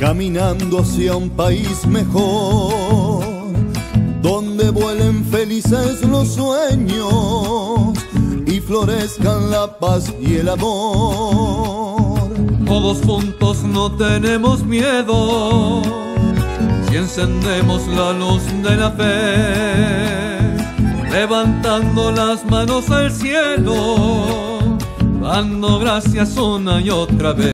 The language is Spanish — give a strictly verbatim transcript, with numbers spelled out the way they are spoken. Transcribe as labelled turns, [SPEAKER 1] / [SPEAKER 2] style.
[SPEAKER 1] caminando hacia un país mejor, donde vuelen felices los sueños y florezcan la paz y el amor.
[SPEAKER 2] Todos juntos no tenemos miedo, si encendemos la luz de la fe, levantando las manos al cielo, dando gracias una y otra vez.